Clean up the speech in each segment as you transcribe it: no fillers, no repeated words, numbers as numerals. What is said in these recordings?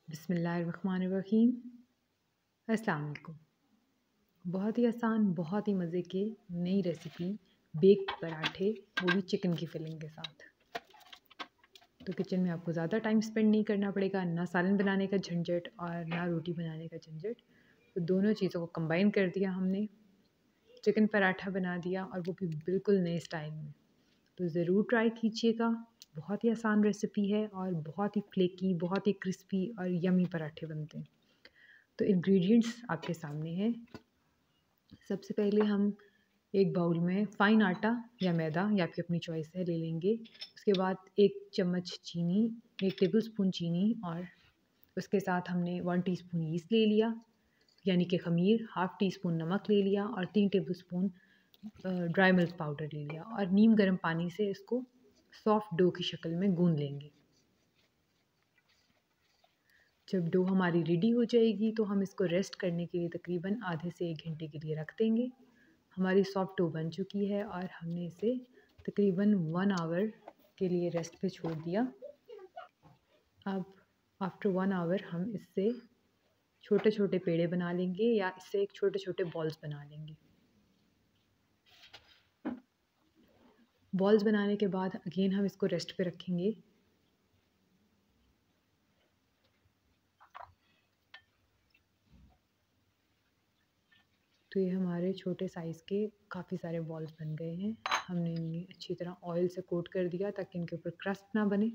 बिस्मिल्लाहिर्रहमानिर्रहीम। अस्सलाम वालेकुम। बहुत ही आसान, बहुत ही मज़े के नई रेसिपी बेक्ड पराठे, वो भी चिकन की फिलिंग के साथ। तो किचन में आपको ज़्यादा टाइम स्पेंड नहीं करना पड़ेगा, ना सालन बनाने का झंझट और ना रोटी बनाने का झंझट। तो दोनों चीज़ों को कंबाइन कर दिया हमने, चिकन पराठा बना दिया, और वो भी बिल्कुल नए स्टाइल में। तो ज़रूर ट्राई कीजिएगा। बहुत ही आसान रेसिपी है और बहुत ही फ्लेकी, बहुत ही क्रिस्पी और यमी पराठे बनते हैं। तो इंग्रेडिएंट्स आपके सामने हैं। सबसे पहले हम एक बाउल में फ़ाइन आटा या मैदा, या आपकी अपनी चॉइस है, ले लेंगे। उसके बाद 1 चम्मच चीनी, 1 टेबलस्पून चीनी, और उसके साथ हमने 1 टीस्पून यीस्ट ले लिया, यानी कि ख़मीर, हाफ़ टी स्पून नमक ले लिया, और 3 टेबलस्पून ड्राई मिल्क पाउडर ले लिया, और नीम गर्म पानी से इसको सॉफ्ट डो की शक्ल में गूंद लेंगे। जब डो हमारी रेडी हो जाएगी तो हम इसको रेस्ट करने के लिए तकरीबन आधे से 1 घंटे के लिए रख देंगे। हमारी सॉफ्ट डो बन चुकी है और हमने इसे तकरीबन 1 आवर के लिए रेस्ट पे छोड़ दिया। अब आफ्टर 1 आवर हम इससे छोटे छोटे पेड़े बना लेंगे, या इससे एक छोटे छोटे बॉल्स बना लेंगे। बॉल्स बनाने के बाद अगेन हम इसको रेस्ट पे रखेंगे। तो ये हमारे छोटे साइज़ के काफ़ी सारे बॉल्स बन गए हैं। हमने इन्हें अच्छी तरह ऑयल से कोट कर दिया ताकि इनके ऊपर क्रस्ट ना बने,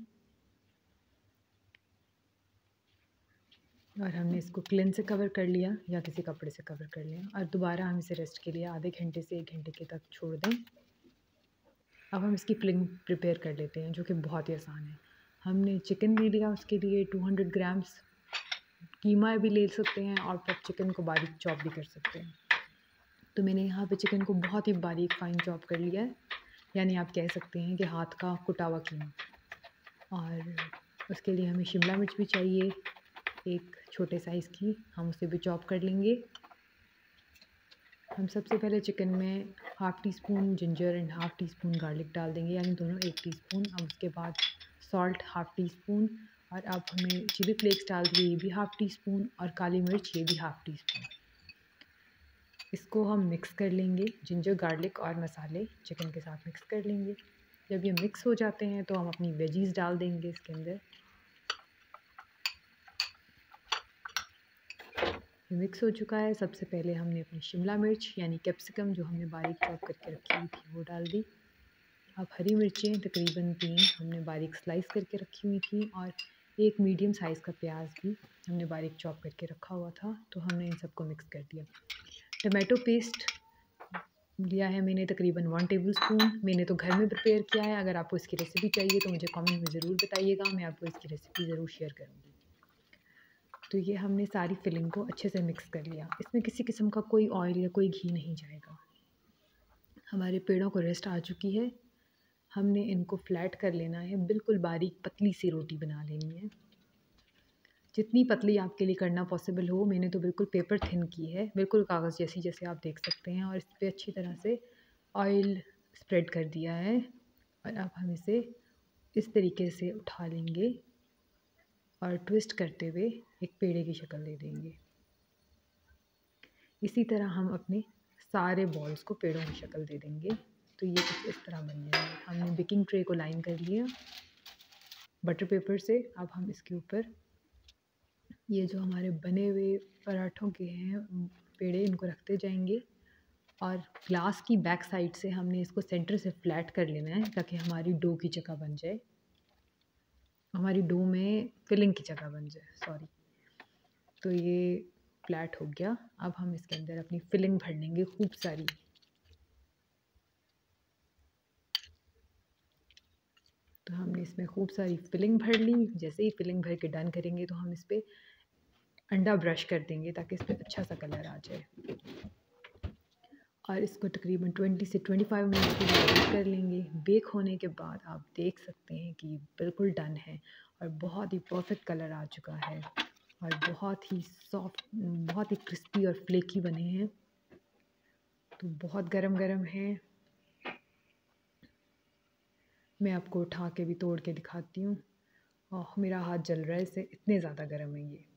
और हमने इसको क्लिन से कवर कर लिया या किसी कपड़े से कवर कर लिया, और दोबारा हम इसे रेस्ट के लिए आधे घंटे से 1 घंटे के तक छोड़ दें। अब हम इसकी फिलिंग प्रिपेयर कर लेते हैं, जो कि बहुत ही आसान है। हमने चिकन ले लिया, उसके लिए 200 ग्राम्स कीमा भी ले सकते हैं, और फिर चिकन को बारीक चॉप भी कर सकते हैं। तो मैंने यहाँ पे चिकन को बहुत ही बारीक फ़ाइन चॉप कर लिया है, यानी आप कह सकते हैं कि हाथ का कुटा हुआ कीमा। और उसके लिए हमें शिमला मिर्च भी चाहिए, एक छोटे साइज़ की, हम उसे भी चॉप कर लेंगे। हम सबसे पहले चिकन में half teaspoon ginger and half teaspoon garlic डाल देंगे, यानी दोनों 1 टीस्पून। अब उसके बाद सॉल्ट हाफ़ टी स्पून, और अब हमें चिली फ्लेक्स डाल दिए, ये भी हाफ़ टी स्पून, और काली मिर्च, ये भी हाफ़ टी स्पून। इसको हम मिक्स कर लेंगे, जिंजर गार्लिक और मसाले चिकन के साथ मिक्स कर लेंगे। जब ये मिक्स हो जाते हैं तो हम अपनी वेजीज़ डाल देंगे इसके अंदर। ये मिक्स हो चुका है। सबसे पहले हमने अपनी शिमला मिर्च यानी कैप्सिकम, जो हमने बारीक चॉप करके रखी हुई थी, वो डाल दी। अब हरी मिर्चें तकरीबन 3 हमने बारीक स्लाइस करके रखी हुई थी, और एक मीडियम साइज़ का प्याज भी हमने बारीक चॉप करके रखा हुआ था। तो हमने इन सबको मिक्स कर दिया। टमाटो पेस्ट लिया है मैंने तकरीबन 1 टेबलस्पून। मैंने तो घर में प्रिपेयर किया है। अगर आपको इसकी रेसिपी चाहिए तो मुझे कमेंट में ज़रूर बताइएगा, मैं आपको इसकी रेसिपी ज़रूर शेयर करूँगी। तो ये हमने सारी फिलिंग को अच्छे से मिक्स कर लिया। इसमें किसी किस्म का कोई ऑयल या कोई घी नहीं जाएगा। हमारे पेड़ों को रेस्ट आ चुकी है। हमने इनको फ्लैट कर लेना है, बिल्कुल बारीक पतली सी रोटी बना लेनी है। जितनी पतली आपके लिए करना पॉसिबल हो। मैंने तो बिल्कुल पेपर थिन की है, बिल्कुल कागज़ जैसी, जैसे आप देख सकते हैं, और इस पर अच्छी तरह से ऑयल स्प्रेड कर दिया है। और अब हम इसे इस तरीके से उठा लेंगे और ट्विस्ट करते हुए एक पेड़े की शक्ल दे देंगे। इसी तरह हम अपने सारे बॉल्स को पेड़ों की शक्ल दे देंगे। तो ये कुछ इस तरह बन जाएंगे। हमने बेकिंग ट्रे को लाइन कर लिया बटर पेपर से। अब हम इसके ऊपर ये जो हमारे बने हुए पराठों के हैं पेड़े, इनको रखते जाएंगे, और ग्लास की बैक साइड से हमने इसको सेंटर से फ्लैट कर लेना है ताकि हमारी डो की जगह बन जाए, हमारी डो में फिलिंग की जगह बन जाए, सॉरी। तो ये फ्लैट हो गया। अब हम इसके अंदर अपनी फिलिंग भर लेंगे खूब सारी। तो हमने इसमें खूब सारी फिलिंग भर ली। जैसे ही फिलिंग भर के डन करेंगे तो हम इस पर अंडा ब्रश कर देंगे ताकि इस पर अच्छा सा कलर आ जाए, और इसको तकरीबन 20 से 25 मिनट के लिए बेक कर लेंगे। बेक होने के बाद आप देख सकते हैं कि बिल्कुल डन है और बहुत ही परफेक्ट कलर आ चुका है, और बहुत ही सॉफ्ट, बहुत ही क्रिस्पी और फ्लेकी बने हैं। तो बहुत गरम गरम है। मैं आपको उठा के भी तोड़ के दिखाती हूँ। ओह! मेरा हाथ जल रहा है इससे, इतने ज़्यादा गरम है ये।